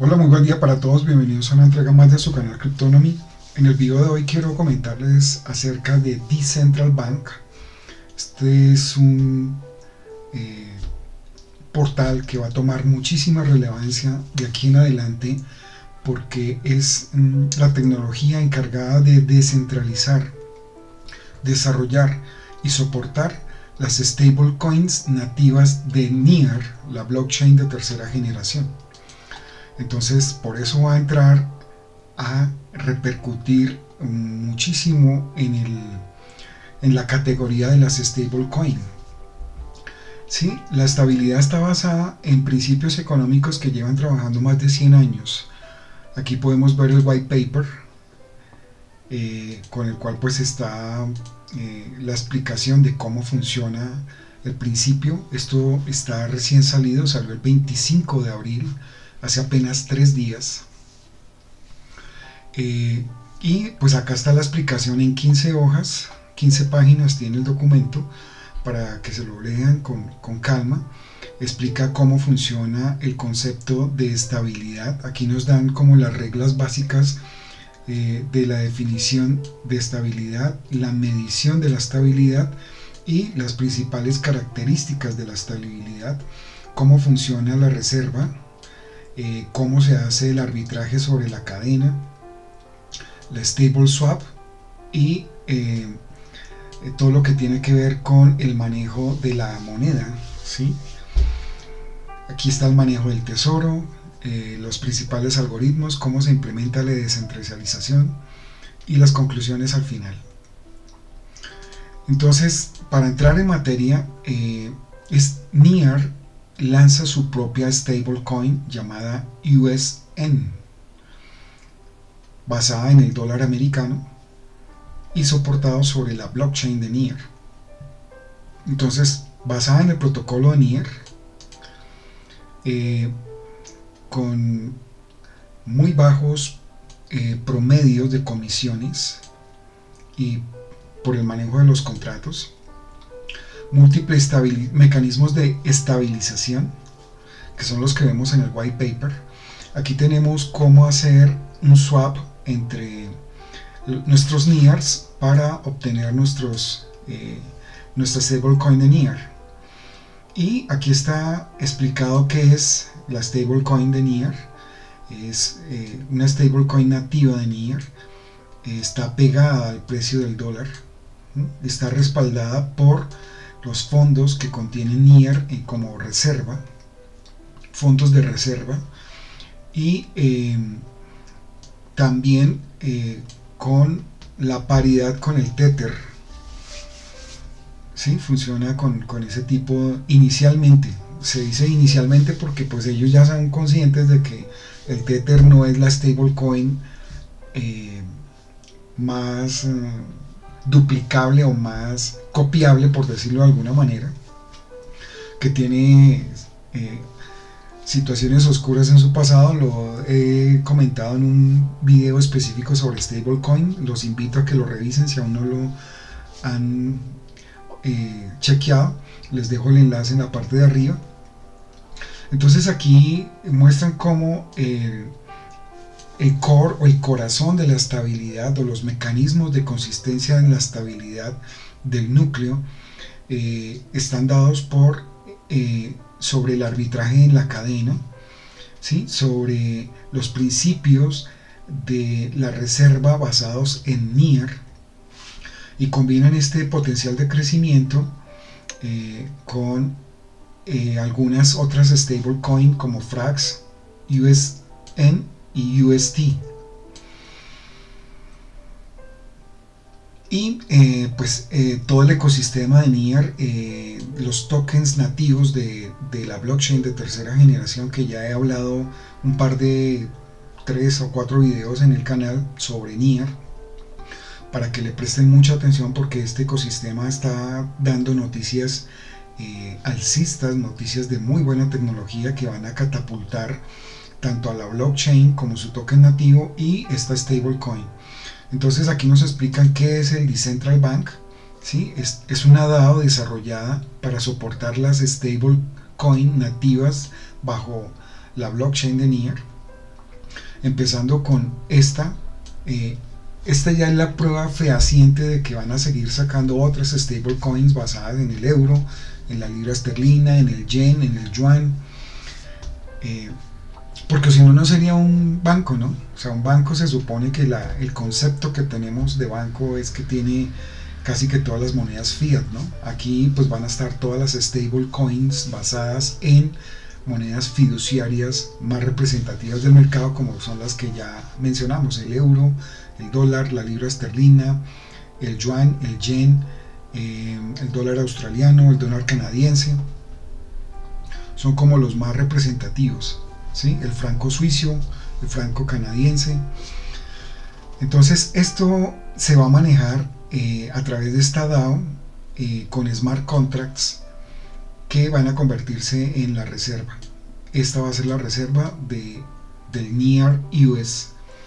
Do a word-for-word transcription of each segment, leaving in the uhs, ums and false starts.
Hola, muy buen día para todos, bienvenidos a una entrega más de su canal Cryptonomy. En el video de hoy quiero comentarles acerca de Decentral Bank. Este es un eh, portal que va a tomar muchísima relevancia de aquí en adelante porque es mm, la tecnología encargada de descentralizar, desarrollar y soportar las stablecoins nativas de Near, la blockchain de tercera generación. Entonces, por eso va a entrar a repercutir muchísimo en, el, en la categoría de las stablecoin. ¿Sí? La estabilidad está basada en principios económicos que llevan trabajando más de cien años. Aquí podemos ver el white paper, eh, con el cual pues está eh, la explicación de cómo funciona el principio. Esto está recién salido, salió el veinticinco de abril, hace apenas tres días. Eh, y pues acá está la explicación en quince hojas, quince páginas tiene el documento para que se lo lean con, con calma. Explica cómo funciona el concepto de estabilidad. Aquí nos dan como las reglas básicas eh, de la definición de estabilidad, la medición de la estabilidad y las principales características de la estabilidad, cómo funciona la reserva, Eh, cómo se hace el arbitraje sobre la cadena, la stable swap y eh, todo lo que tiene que ver con el manejo de la moneda, ¿sí? Aquí está el manejo del tesoro, eh, los principales algoritmos, cómo se implementa la descentralización y las conclusiones al final. Entonces, para entrar en materia, eh, es Near lanza su propia stablecoin llamada U S N, basada en el dólar americano y soportado sobre la blockchain de Near. Entonces, basada en el protocolo de Near, eh, con muy bajos eh, promedios de comisiones y por el manejo de los contratos, múltiples mecanismos de estabilización, que son los que vemos en el white paper. Aquí tenemos cómo hacer un swap entre nuestros Nears para obtener nuestros eh, nuestra stablecoin de Near. Y aquí está explicado qué es la stablecoin de Near. Es eh, una stablecoin nativa de Near, eh, está pegada al precio del dólar, ¿sí? Está respaldada por los fondos que contienen Near eh, como reserva, fondos de reserva, y eh, también eh, con la paridad con el Tether, ¿sí? Funciona con, con ese tipo inicialmente. Se dice inicialmente porque pues ellos ya son conscientes de que el Tether no es la stablecoin eh, más eh, duplicable o más copiable, por decirlo de alguna manera, que tiene eh, situaciones oscuras en su pasado. Lo he comentado en un video específico sobre stablecoin, los invito a que lo revisen si aún no lo han eh, chequeado, les dejo el enlace en la parte de arriba. Entonces aquí muestran cómo eh, el core o el corazón de la estabilidad o los mecanismos de consistencia en la estabilidad del núcleo eh, están dados por eh, sobre el arbitraje en la cadena, ¿sí? Sobre los principios de la reserva basados en Near, y combinan este potencial de crecimiento eh, con eh, algunas otras stablecoin como Frax, U S N y U S T. Y eh, pues eh, todo el ecosistema de Near, eh, los tokens nativos de, de la blockchain de tercera generación, que ya he hablado un par de tres o cuatro videos en el canal sobre Near, para que le presten mucha atención porque este ecosistema está dando noticias eh, alcistas, noticias de muy buena tecnología que van a catapultar tanto a la blockchain como su token nativo y esta stablecoin. Entonces aquí nos explican qué es el Decentral Bank, ¿sí? Es, es una DAO desarrollada para soportar las stablecoin nativas bajo la blockchain de Near. empezando con esta. eh, esta ya es la prueba fehaciente de que van a seguir sacando otras stablecoins basadas en el euro, en la libra esterlina, en el yen, en el yuan, eh, porque si no, no sería un banco, ¿no? O sea, un banco se supone que la, el concepto que tenemos de banco es que tiene casi que todas las monedas fiat, ¿no? Aquí pues van a estar todas las stablecoins basadas en monedas fiduciarias más representativas del mercado, como son las que ya mencionamos: el euro, el dólar, la libra esterlina, el yuan, el yen, eh, el dólar australiano, el dólar canadiense. Son como los más representativos, ¿sí? El franco suizo, el franco canadiense. Entonces esto se va a manejar eh, a través de esta DAO eh, con smart contracts que van a convertirse en la reserva. Esta va a ser la reserva de, del NEAR U S.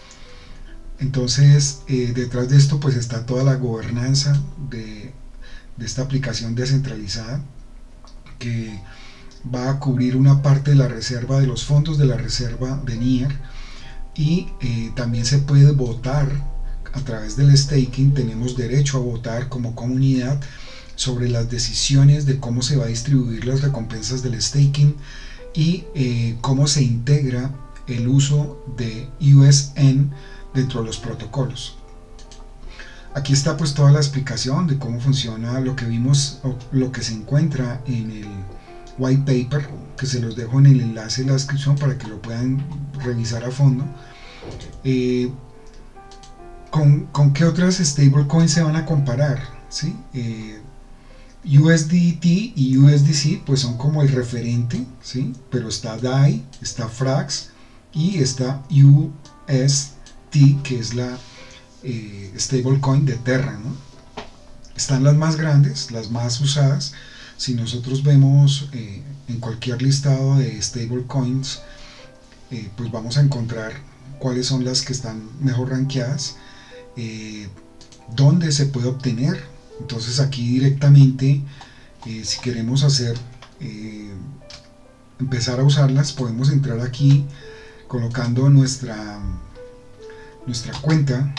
Entonces eh, detrás de esto pues está toda la gobernanza de, de esta aplicación descentralizada, que va a cubrir una parte de la reserva, de los fondos de la reserva de NEAR, y eh, también se puede votar a través del staking. Tenemos derecho a votar como comunidad sobre las decisiones de cómo se va a distribuir las recompensas del staking y eh, cómo se integra el uso de U S N dentro de los protocolos. Aquí está pues toda la explicación de cómo funciona lo que vimos, o lo que se encuentra en el white paper, que se los dejo en el enlace en la descripción para que lo puedan revisar a fondo. Eh, ¿con, ¿Con qué otras stablecoins se van a comparar? ¿Sí? Eh, U S D T y U S D C pues son como el referente, ¿sí? Pero está D A I, está Frax y está U S T, que es la eh, stablecoin de Terra, ¿no? Están las más grandes, las más usadas. Si nosotros vemos eh, en cualquier listado de stablecoins, eh, pues vamos a encontrar cuáles son las que están mejor rankeadas, eh, dónde se puede obtener. Entonces aquí directamente, eh, si queremos hacer eh, empezar a usarlas, podemos entrar aquí colocando nuestra nuestra cuenta,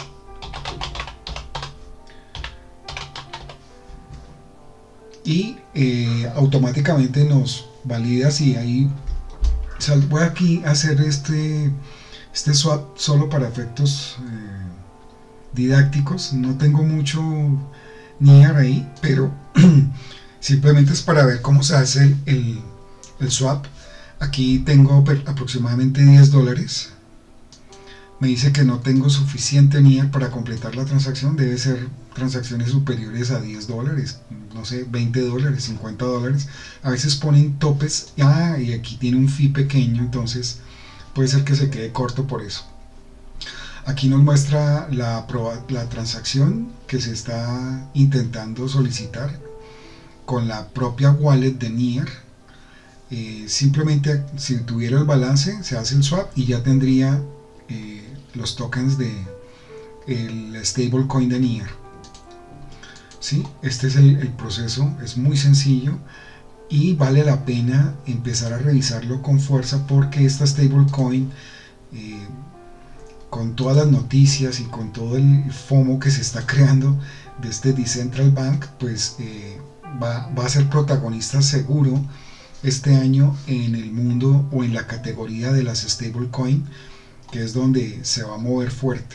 y eh, automáticamente nos valida si hay. O sea, voy aquí a hacer este este swap solo para efectos eh, didácticos. No tengo mucho NEAR ahí, pero simplemente es para ver cómo se hace el, el, el swap. Aquí tengo aproximadamente diez dólares. Me dice que no tengo suficiente NEAR para completar la transacción. Debe ser transacciones superiores a diez dólares, no sé, veinte dólares, cincuenta dólares. A veces ponen topes. Ah, y aquí tiene un fee pequeño, entonces puede ser que se quede corto por eso. Aquí nos muestra la, la transacción que se está intentando solicitar con la propia wallet de NEAR. Eh, simplemente si tuviera el balance se hace el swap y ya tendría eh, los tokens de el stablecoin de NEAR. ¿Sí? Este es el, el proceso, es muy sencillo y vale la pena empezar a revisarlo con fuerza, porque esta stablecoin, eh, con todas las noticias y con todo el FOMO que se está creando de este Decentral Bank, pues eh, va, va a ser protagonista seguro este año en el mundo o en la categoría de las stablecoin, que es donde se va a mover fuerte.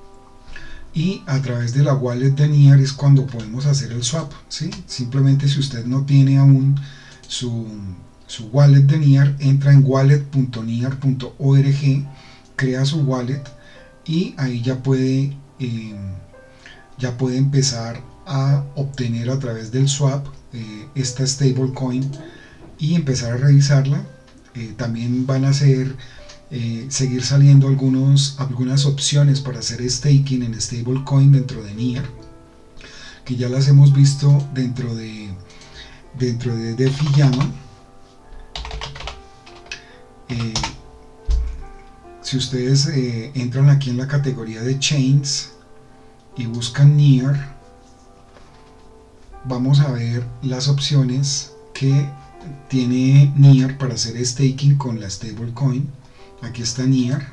Y a través de la wallet de NEAR es cuando podemos hacer el swap, ¿sí? Simplemente, si usted no tiene aún su, su wallet de NEAR, entra en wallet punto near punto org, crea su wallet y ahí ya puede eh, ya puede empezar a obtener a través del swap eh, esta stablecoin y empezar a revisarla. Eh, también van a ser Eh, seguir saliendo algunos, algunas opciones para hacer staking en stablecoin dentro de NEAR, que ya las hemos visto dentro de dentro de DeFi Llama. Eh, si ustedes eh, entran aquí en la categoría de chains y buscan NEAR, vamos a ver las opciones que tiene NEAR para hacer staking con la stablecoin. Aquí está Near.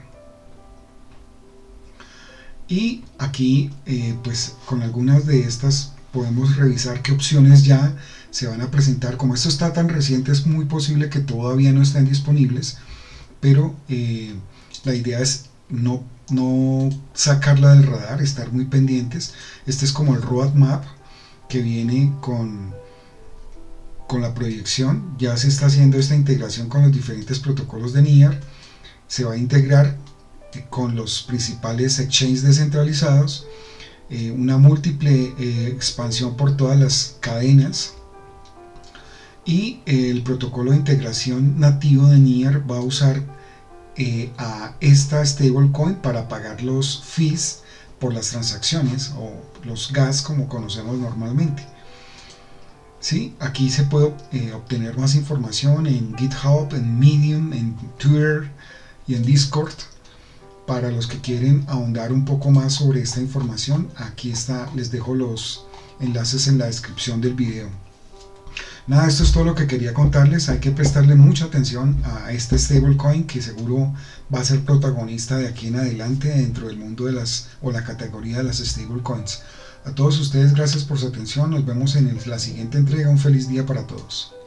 Y aquí eh, pues con algunas de estas podemos revisar qué opciones ya se van a presentar. Como esto está tan reciente, es muy posible que todavía no estén disponibles, pero eh, la idea es no, no sacarla del radar, estar muy pendientes. Este es como el roadmap que viene con, con la proyección. Ya se está haciendo esta integración con los diferentes protocolos de Near. Se va a integrar con los principales exchanges descentralizados, eh, una múltiple eh, expansión por todas las cadenas, y eh, el protocolo de integración nativo de Near va a usar eh, a esta stablecoin para pagar los fees por las transacciones, o los gas como conocemos normalmente. ¿Sí? Aquí se puede eh, obtener más información en GitHub, en Medium, en Twitter y en Discord. Para los que quieren ahondar un poco más sobre esta información, aquí está, les dejo los enlaces en la descripción del video. Nada, esto es todo lo que quería contarles. Hay que prestarle mucha atención a este stablecoin, que seguro va a ser protagonista de aquí en adelante dentro del mundo de las, o la categoría de las stablecoins. A todos ustedes, gracias por su atención. Nos vemos en la siguiente entrega. Un feliz día para todos.